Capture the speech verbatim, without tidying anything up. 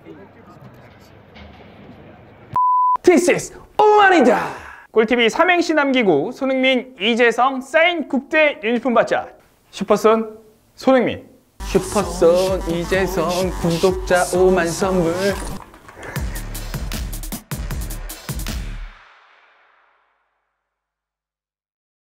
This is 오만이다. 꿀팁이 삼행시 남기고 손흥민, 이재성 사인 국대 유니폼 받자. 슈퍼손 손흥민. 슈퍼손 이재성 구독자 오만 선물.